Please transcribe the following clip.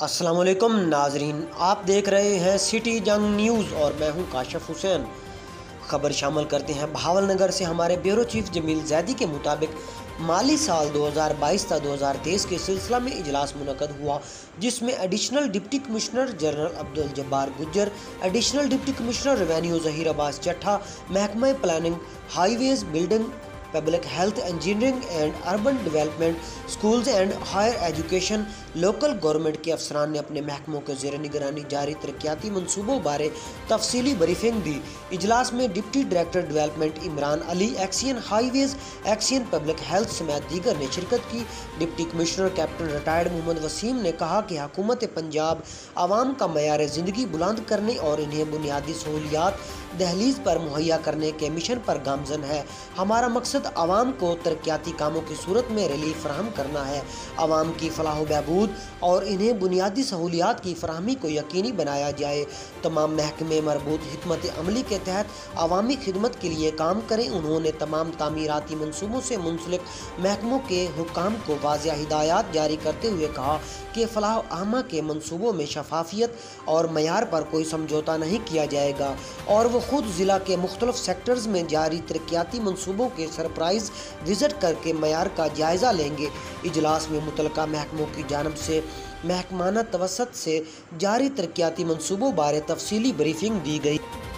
السلام علیکم ناظرین، آپ دیکھ رہے ہیں سٹی جنگ نیوز اور میں ہوں کاشف حسین۔ خبر شامل کرتے ہیں بہاول نگر سے۔ ہمارے بیورو چیف جمیل زیدی کے مطابق مالی سال 2022 تا 2023 کے سلسلہ میں اجلاس منعقد ہوا، جس میں additional deputy commissioner general Abdul Jabbar Gujjar, additional deputy commissioner revenue Zaheer Abbas Chattha, محکمہ planning, highways, building, public health, engineering and urban development, schools and higher education, local government کے افسران نے اپنے محکموں کے زیر نگرانی جاری ترقیاتی منصوبوں بارے تفصیلی بریفنگ دی۔ اجلاس میں deputy director development Imran Ali, XEN highways, XEN public health سمیت دیگر نے شرکت کی۔ Deputy commissioner captain retired Muhammad Waseem نے کہا کہ حکومت پنجاب عوام کا معیار زندگی بلند کرنے اور انہیں بنیادی سہولیات دہلیز پر مہیا کرنے کے مشن پر گامزن ہے۔ ہمارا مقصد عوام کو ترقیاتی کاموں کی صورت میں ریلیف فراہم کرنا ہے۔ عوام کی فلاح و بہبود اور انہیں بنیادی سہولیات کی فراہمی کو یقینی بنایا جائے۔ تمام محکمے مربوط حکمت عملی کے تحت عوامی خدمت کے لیے کام کریں۔ انہوں نے تمام تعمیراتی منصوبوں سے منسلک محکموں کے حکام کو واضح ہدایات جاری کرتے ہوئے کہا کہ فلاح عامہ کے منصوبوں میں شفافیت اور معیار پر کوئی سمجھوتہ نہیں کیا جائے گا، اور وہ خود ضلع کے مختلف سیکٹرز میں جاری ترقیاتی منصوبوں کے سرپرائز وزٹ کر کے معیار کا جائزہ لیں گے۔ اجلاس میں متعلقہ محکموں کی جانب سے محکمانہ توسط سے جاری ترقیاتی منصوبوں بارے تفصیلی بریفنگ دی گئی۔